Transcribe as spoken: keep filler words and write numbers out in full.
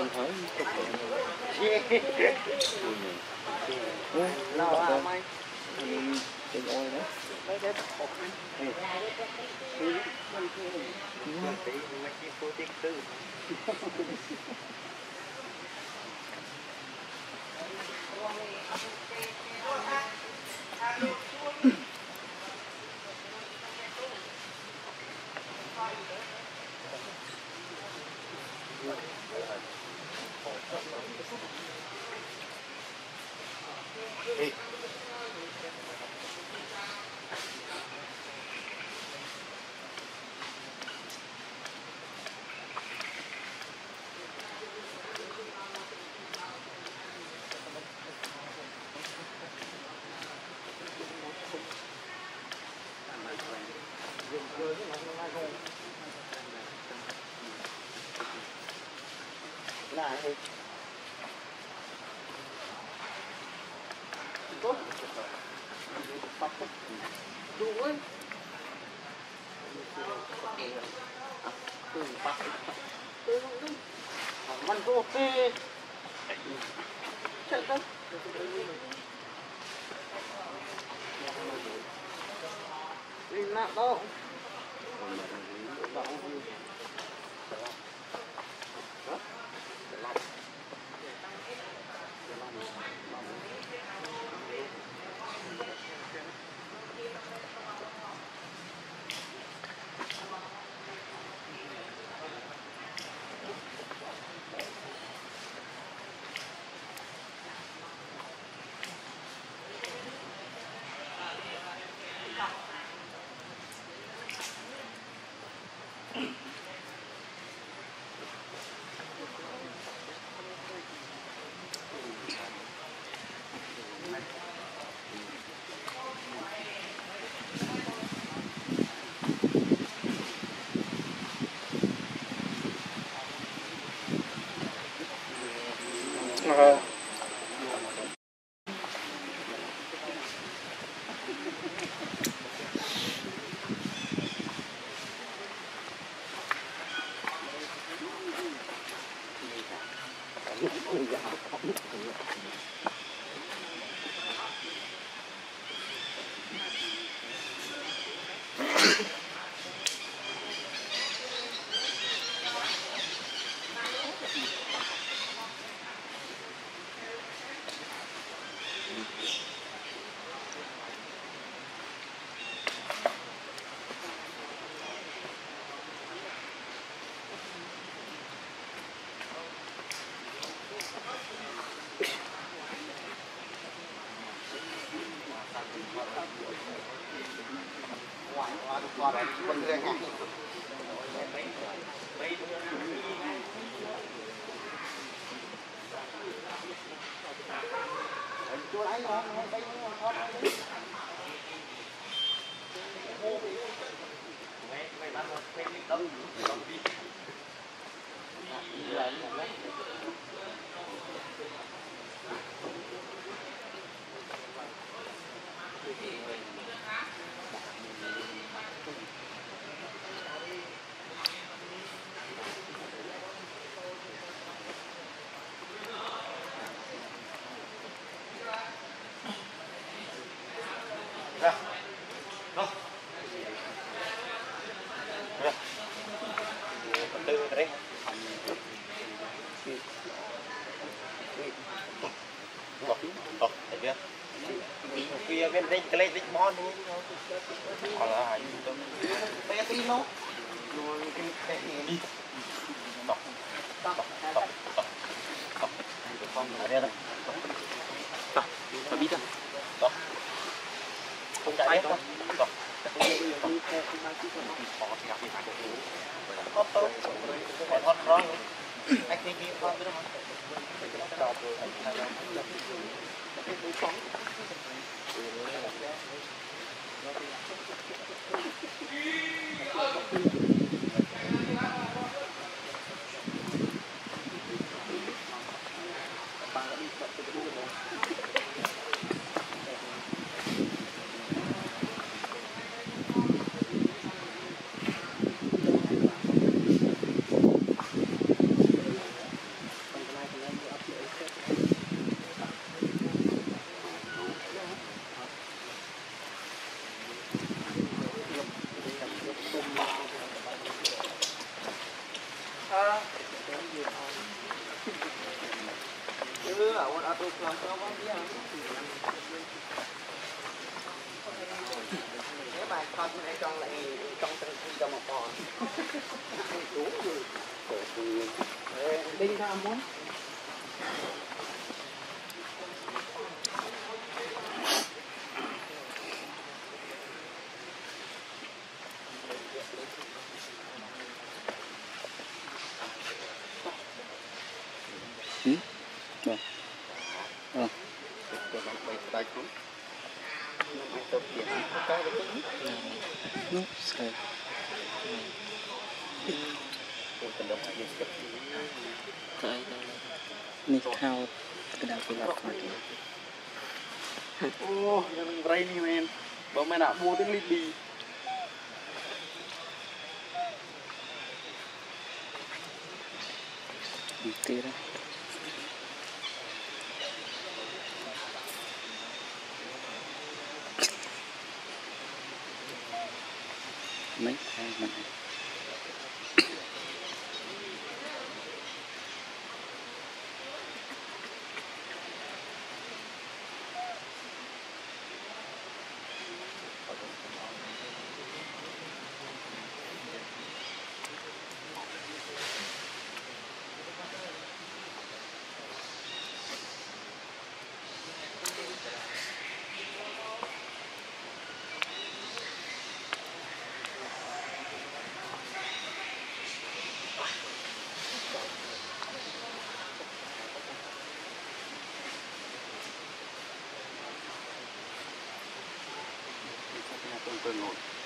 thấy chụp nào à mày cái ôi đó đấy đấy hộp này Hey. lại tốt bắt đủ ấy từ bắt từมันก็โอเคใช่ไหมลิน่าโต Ờ. qua đây bên đây ha chú lấy nó đây nó mấy mấy bạn một mấy cái tấm tấm đi ra đó ra phần tư đấy đó đó thấy chưa kia bên đây cái lấy tích món đi còn là hai tấm bé tí nó rồi cái cái đi đó đó đó đó đó con ở đây đây đó phải biết đó đó không chạy hết đâu đó có tốt phải thoát rõ anh đi kia thoát biết không Thật này trong lại trong từng khi cho một bò. Đúng rồi. Đinh ra muốn. Ừ? Rồi. Ờ. Cho bạn bay tay không? Nó tập tiền cái đó cũng. Nó sai. Tôi cần đồng hành với cái Cái này thao cái đạo của lọt khỏi kìa. ô, nhân ray ni men. Bố mẹ đã mua tiếng Libby. Đi tê đó. Mấy hai mình. Tôi ngồi